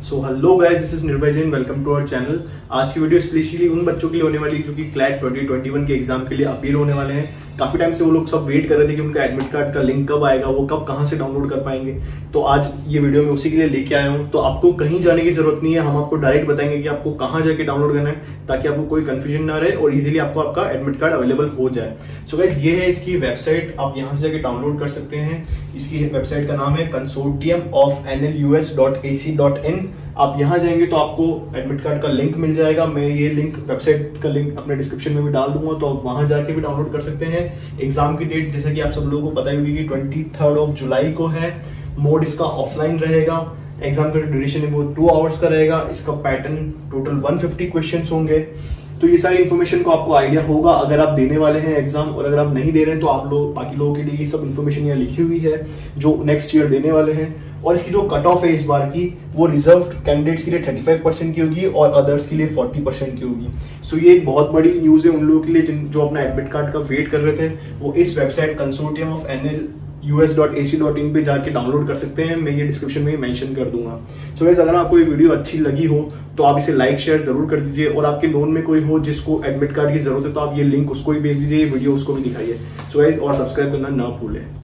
So hello guys, this is Nirbhay Jain. Welcome to our channel. आज की video specially उन बच्चों के लिए होने वाली है जो कि क्लैट 2021 के एग्जाम के लिए अपीयर होने वाले हैं। काफी टाइम से वो लोग सब वेट कर रहे थे कि उनका एडमिट कार्ड का लिंक कब आएगा, वो कब कहां से डाउनलोड कर पाएंगे। तो आज ये वीडियो में उसी के लिए लेके आया हूं। तो आपको कहीं जाने की जरूरत नहीं है, हम आपको डायरेक्ट बताएंगे कि आपको कहां जाके डाउनलोड करना है ताकि आपको कोई कंफ्यूजन ना रहे और इजीली आपको आपका एडमिट कार्ड अवेलेबल हो जाए। सो गाइस, ये है इसकी वेबसाइट, आप यहां से जाके डाउनलोड कर सकते हैं। इसकी वेबसाइट का नाम है consortiumofnlus.ac.in। आप यहां जाएंगे तो आपको एडमिट कार्ड का लिंक मिल जाएगा। मैं ये लिंक, वेबसाइट का लिंक अपने डिस्क्रिप्शन में भी डाल दूंगा, तो आप वहां जाके भी डाउनलोड कर सकते हैं। एग्जाम की डेट जैसा कि आप सब लोगों को पता ही होगी कि 23 जुलाई को है। मोड इसका ऑफलाइन रहेगा। एग्जाम का ड्यूरेशन है वो 2 आवर्स का रहेगा। इसका पैटर्न टोटल 150 क्वेश्चन होंगे। तो ये सारी इन्फॉर्मेशन को आपको आइडिया होगा अगर आप देने वाले हैं एग्जाम, और अगर आप नहीं दे रहे हैं तो आप लोग, बाकी लोगों के लिए ये सब इन्फॉर्मेशन यहाँ लिखी हुई है जो नेक्स्ट ईयर देने वाले हैं। और इसकी जो कट ऑफ है इस बार की, वो रिजर्व्ड कैंडिडेट्स के लिए 35% की होगी और अदर्स के लिए 40% की होगी। सो ये एक बहुत बड़ी न्यूज है उन लोगों के लिए जो अपना एडमिट कार्ड का वेट कर रहे थे। वो इस वेबसाइट consortiumofnlus.ac.in पे जाके डाउनलोड कर सकते हैं। मैं ये डिस्क्रिप्शन में मेंशन कर दूंगा। सो गाइस, अगर आपको ये वीडियो अच्छी लगी हो तो आप इसे लाइक शेयर जरूर कर दीजिए, और आपके नोन में कोई हो जिसको एडमिट कार्ड की जरूरत है तो आप ये लिंक उसको भी भेज दीजिए, वीडियो उसको भी दिखाइए। सो गाइस, और सब्सक्राइब करना ना भूलें।